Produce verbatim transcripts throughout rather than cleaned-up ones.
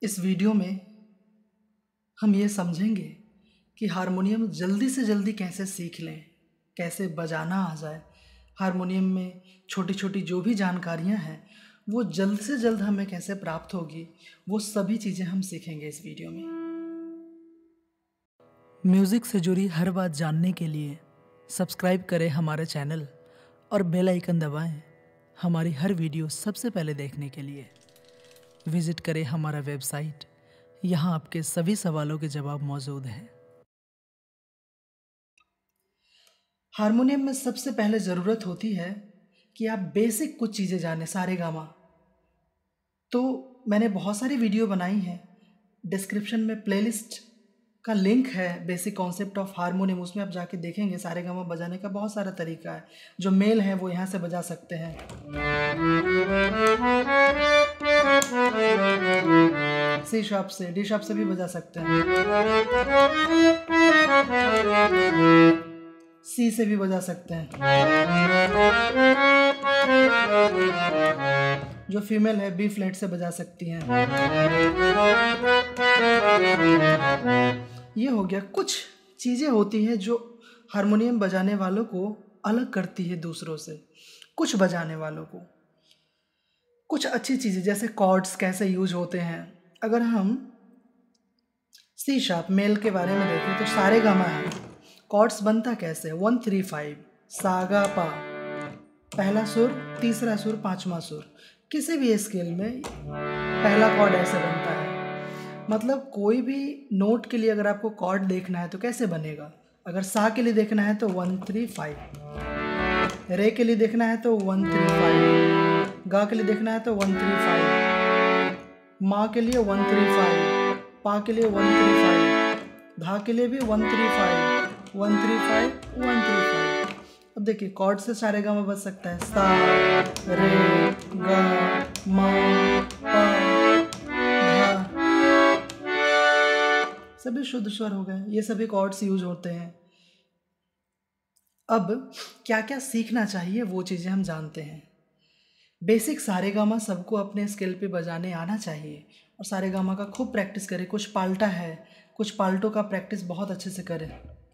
इस वीडियो में हम ये समझेंगे कि हारमोनियम जल्दी से जल्दी कैसे सीख लें, कैसे बजाना आ जाए। हारमोनियम में छोटी छोटी जो भी जानकारियां हैं वो जल्द से जल्द हमें कैसे प्राप्त होगी, वो सभी चीज़ें हम सीखेंगे इस वीडियो में। म्यूज़िक से जुड़ी हर बात जानने के लिए सब्सक्राइब करें हमारे चैनल और बेल आइकन दबाएं हमारी हर वीडियो सबसे पहले देखने के लिए। विजिट करें हमारा वेबसाइट, यहाँ आपके सभी सवालों के जवाब मौजूद हैं। हारमोनियम में सबसे पहले ज़रूरत होती है कि आप बेसिक कुछ चीज़ें जानें, सारे गामा। तो मैंने बहुत सारी वीडियो बनाई हैं, डिस्क्रिप्शन में प्लेलिस्ट का लिंक है, बेसिक कॉन्सेप्ट ऑफ हारमोनियम, उसमें आप जाके देखेंगे सारे गामा बजाने का बहुत सारा तरीका है। जो मेल है वो यहाँ से बजा सकते हैं, सी शार्प से, डी शार्प से भी बजा सकते हैं, सी से भी बजा सकते हैं। जो फीमेल है बी फ्लैट से बजा सकती हैं। ये हो गया। कुछ चीज़ें होती हैं जो हारमोनियम बजाने वालों को अलग करती है दूसरों से, कुछ बजाने वालों को। कुछ अच्छी चीज़ें जैसे कॉर्ड्स कैसे यूज होते हैं। अगर हम सी शार्प मेल के बारे में देखें तो सारे गामा है। कॉर्ड्स बनता कैसे है? वन थ्री फाइव, सागा पा, पहला सुर, तीसरा सुर, पांचवा सुर। किसी भी स्केल में पहला कॉर्ड ऐसे बनता है। मतलब कोई भी नोट के लिए अगर आपको कॉर्ड देखना है तो कैसे बनेगा? अगर सा के लिए देखना है तो वन थ्री फाइव, रे के लिए देखना है तो वन थ्री फाइव, गा के लिए देखना है तो वन थ्री फाइव, माँ के लिए वन थ्री फाइव, पा के लिए वन थ्री फाइव, धा के लिए भी one three five, one three five, one three five. अब देखिए कॉर्ड से सारे गामा बज सकता है। सा, रे, गा, मा, पा, धा, सभी शुद्ध स्वर हो गए। ये सभी कॉर्ड्स यूज होते हैं। अब क्या क्या सीखना चाहिए वो चीज़ें हम जानते हैं। बेसिक सारे गामा सबको अपने स्केल पे बजाने आना चाहिए और सारे गामा का खूब प्रैक्टिस करें। कुछ पाल्टा है, कुछ पाल्टों का प्रैक्टिस बहुत अच्छे से करें।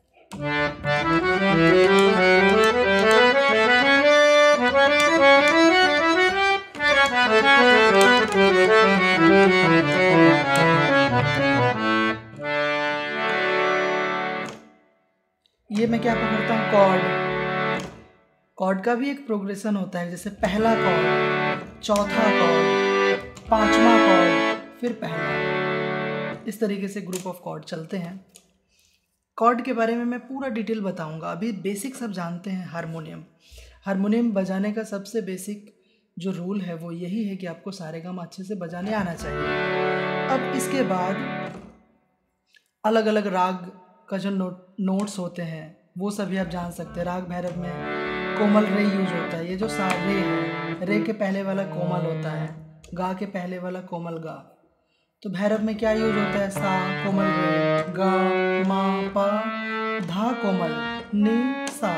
ये मैं क्या पकड़ता हूँ? कॉर्ड। कॉर्ड का भी एक प्रोग्रेशन होता है, जैसे पहला कॉर्ड, चौथा कॉर्ड, पांचवा कॉर्ड, फिर पहला। इस तरीके से ग्रुप ऑफ कॉर्ड चलते हैं। कॉर्ड के बारे में मैं पूरा डिटेल बताऊंगा। अभी बेसिक सब जानते हैं। हारमोनियम हारमोनियम बजाने का सबसे बेसिक जो रूल है वो यही है कि आपको सारे गामा अच्छे से बजाने आना चाहिए। अब इसके बाद अलग अलग राग का जो नोट नोट्स होते हैं वो सभी आप जान सकते हैं। राग भैरव में कोमल रे यूज होता है। ये जो सा रे है, रे के पहले वाला कोमल होता है, गा के पहले वाला कोमल गा। तो भैरव में क्या यूज होता है? सा कोमल रे, गा, मा, पा, धा कोमल, नी, सा।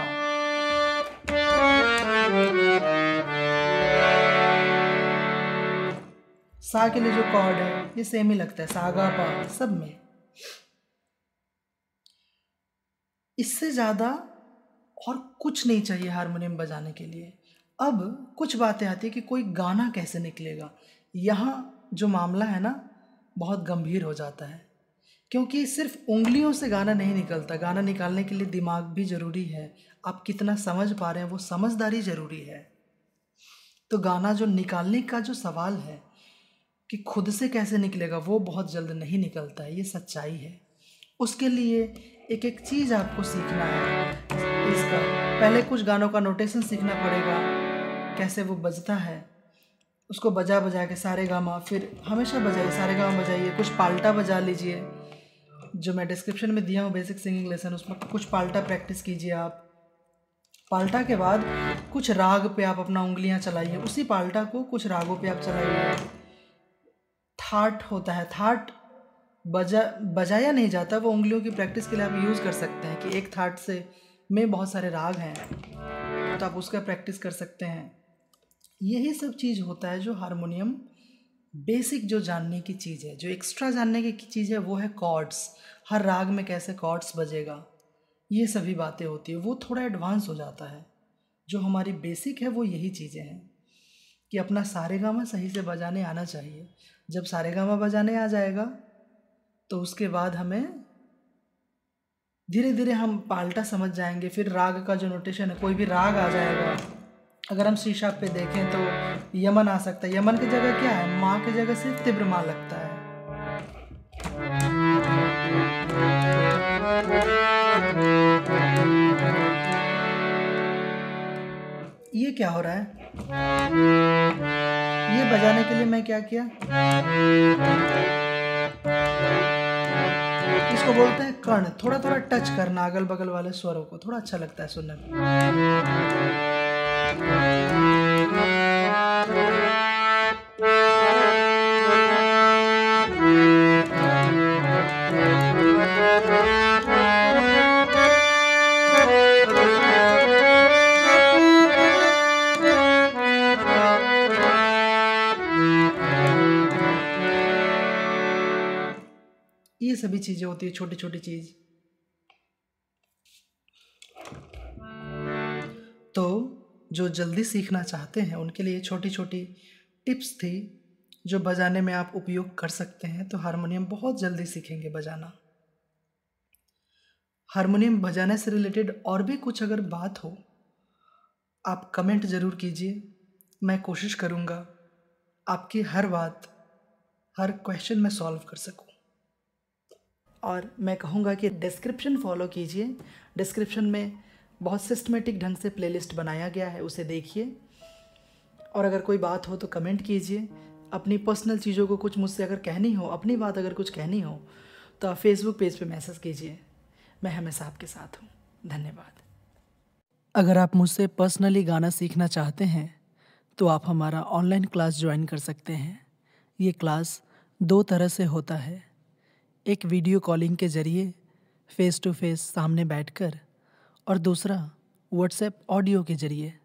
सा के लिए जो कॉर्ड है ये सेम ही लगता है, सा, गा, पा, सब में। इससे ज़्यादा और कुछ नहीं चाहिए हारमोनियम बजाने के लिए। अब कुछ बातें आती है कि कोई गाना कैसे निकलेगा। यहाँ जो मामला है ना बहुत गंभीर हो जाता है, क्योंकि सिर्फ उंगलियों से गाना नहीं निकलता। गाना निकालने के लिए दिमाग भी ज़रूरी है। आप कितना समझ पा रहे हैं वो समझदारी ज़रूरी है। तो गाना जो निकालने का जो सवाल है कि खुद से कैसे निकलेगा वो बहुत जल्द नहीं निकलता है, ये सच्चाई है। उसके लिए एक एक चीज़ आपको सीखना है। इसका पहले कुछ गानों का नोटेशन सीखना पड़ेगा, कैसे वो बजता है, उसको बजा बजा के सारे गामा, फिर हमेशा बजाइए, सारे गामा बजाइए। कुछ पाल्टा बजा लीजिए, जो मैं डिस्क्रिप्शन में दिया हूँ बेसिक सिंगिंग लेसन, उसमें कुछ पाल्टा प्रैक्टिस कीजिए आप। पाल्टा के बाद कुछ राग पे आप अपना उंगलियाँ चलाइए, उसी पाल्टा को कुछ रागों पे आप चलाइए। थाट होता है, थाट बजा बजाया नहीं जाता, वो उंगलियों की प्रैक्टिस के लिए आप यूज़ कर सकते हैं कि एक थाट से में बहुत सारे राग हैं तो आप उसका प्रैक्टिस कर सकते हैं। यही सब चीज़ होता है जो हारमोनियम बेसिक जो जानने की चीज़ है, जो एक्स्ट्रा जानने की चीज़ है वो है कॉर्ड्स, हर राग में कैसे कॉर्ड्स बजेगा, ये सभी बातें होती है। वो थोड़ा एडवांस हो जाता है। जो हमारी बेसिक है वो यही चीज़ें हैं कि अपना सारेगामा सही से बजाने आना चाहिए। जब सारेगामा बजाने आ जाएगा तो उसके बाद हमें धीरे धीरे हम पाल्टा समझ जाएंगे। फिर राग का जो नोटेशन है, कोई भी राग आ जाएगा। अगर हम शीशाब पे देखें तो यमन आ सकता है। यमन की जगह क्या है? माँ की जगह सिर्फ तीव्र माँ लगता है। ये क्या हो रहा है? ये बजाने के लिए मैं क्या किया, इसको बोलते हैं कर्ण। थोड़ा थोड़ा टच करना अगल बगल वाले स्वरों को, थोड़ा अच्छा लगता है सुनने में। ये सभी चीज़ें होती है, छोटी छोटी चीज़। तो जो जल्दी सीखना चाहते हैं उनके लिए छोटी छोटी टिप्स थी जो बजाने में आप उपयोग कर सकते हैं। तो हारमोनियम बहुत जल्दी सीखेंगे बजाना। हारमोनियम बजाने से रिलेटेड और भी कुछ अगर बात हो, आप कमेंट ज़रूर कीजिए। मैं कोशिश करूँगा आपकी हर बात, हर क्वेश्चन में सॉल्व कर सकूँ। और मैं कहूँगा कि डिस्क्रिप्शन फॉलो कीजिए। डिस्क्रिप्शन में बहुत सिस्टमेटिक ढंग से प्लेलिस्ट बनाया गया है, उसे देखिए। और अगर कोई बात हो तो कमेंट कीजिए। अपनी पर्सनल चीज़ों को कुछ मुझसे अगर कहनी हो, अपनी बात अगर कुछ कहनी हो, तो आप फेसबुक पेज पे मैसेज कीजिए। मैं हमेशा आपके साथ हूँ। धन्यवाद। अगर आप मुझसे पर्सनली गाना सीखना चाहते हैं तो आप हमारा ऑनलाइन क्लास ज्वाइन कर सकते हैं। ये क्लास दो तरह से होता है, एक वीडियो कॉलिंग के ज़रिए फ़ेस टू फेस सामने बैठकर, और दूसरा व्हाट्सएप ऑडियो के ज़रिए।